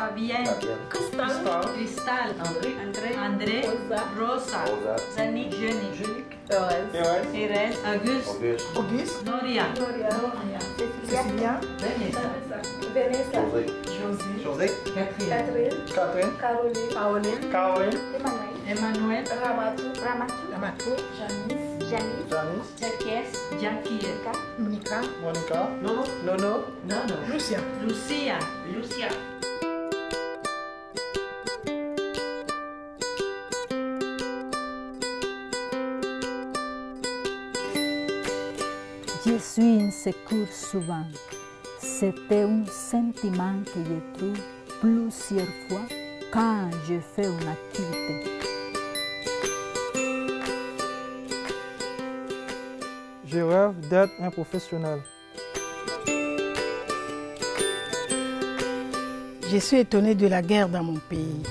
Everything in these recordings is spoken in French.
Fabienne, Cristal, André, Rosa, Zanik, Jenny, Thérèse, Auguste, Noria, Cécilia, Vanessa, José, Catherine, Caroline, Emmanuel, Ramatou, Janice, Jackie, Monica, Nono, Lucia. Je suis insécure souvent. C'était un sentiment que je trouve plusieurs fois quand je fais une activité. Je rêve d'être un professionnel. Je suis étonnée de la guerre dans mon pays.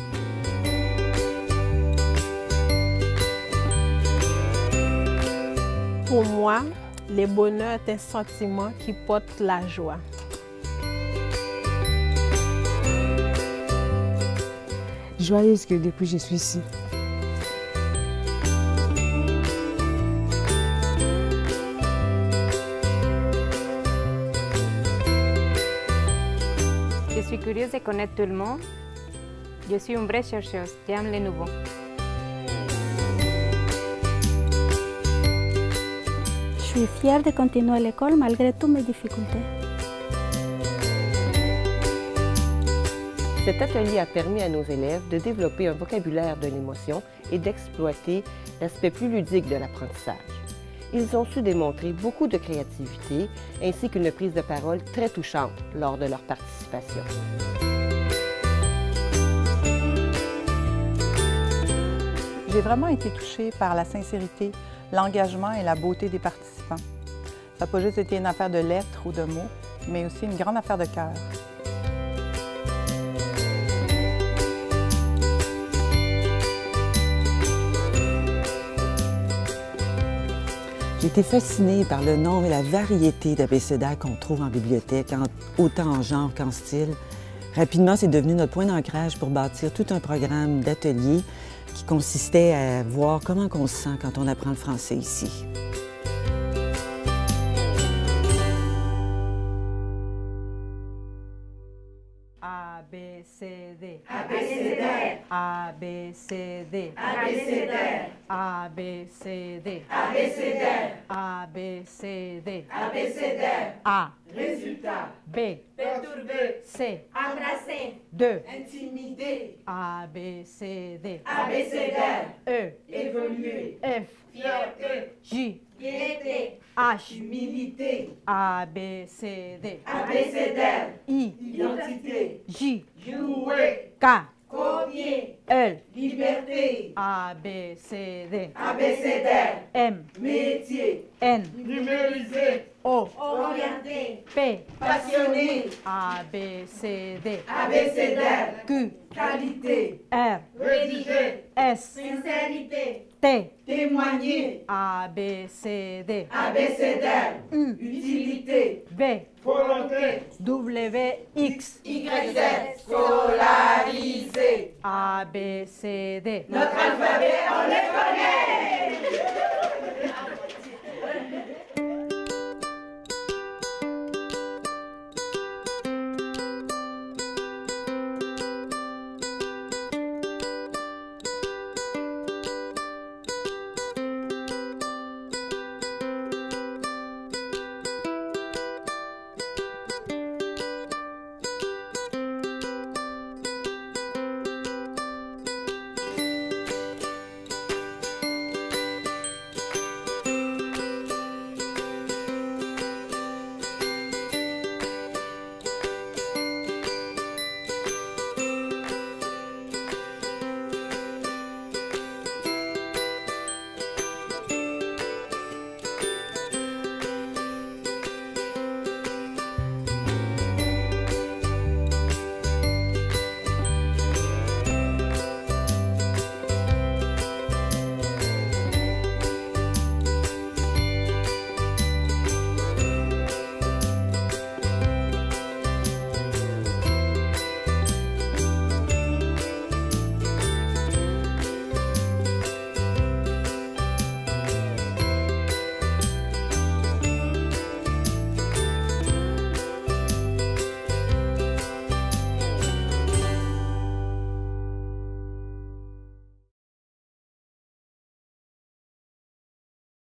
Pour moi, le bonheur est un sentiment qui porte la joie. Joyeuse que depuis je suis ici. Je suis curieuse de connaître tout le monde. Je suis une vraie chercheuse. J'aime le nouveau. Je suis fière de continuer l'école malgré toutes mes difficultés. Cet atelier a permis à nos élèves de développer un vocabulaire de l'émotion et d'exploiter l'aspect plus ludique de l'apprentissage. Ils ont su démontrer beaucoup de créativité ainsi qu'une prise de parole très touchante lors de leur participation. J'ai vraiment été touchée par la sincérité, l'engagement et la beauté des participants. Ça n'a pas juste été une affaire de lettres ou de mots, mais aussi une grande affaire de cœur. J'ai été fascinée par le nombre et la variété d'abécédaires qu'on trouve en bibliothèque, autant en genre qu'en style. Rapidement, c'est devenu notre point d'ancrage pour bâtir tout un programme d'ateliers qui consistait à voir comment on se sent quand on apprend le français ici. A, B, C, D. A, B, C, D. A, B, C, D. A, B, C, D. A, B, C, D. A, B, C, D. A, B, C, D. A, B, C, D. A. Résultat. B. Perturbé. C. Embrasser. 2. Intimider. A, B, C, D. A, B, C, D. E. Évoluer. F. Fierté. J. Piété. H. Humilité. A, B, C, D. A, B, C, D. I. Identité. J. Jouer. K. Copier. L. Liberté. A, B, C, D. A, B, C, D. M. Métier. N. Numériser. O. Orienter. P. Passionné. A, B, C, D. A, B, C, D. Q. Qualité. R. Rédiger. S. Sincérité. T. Témoigner. A, B, C, D. A, B, C, D. U. Utilité. V. Volonté. W, X. Y, Z. Scolarisé. A, B, C, D. Notre alphabet, on le connaît.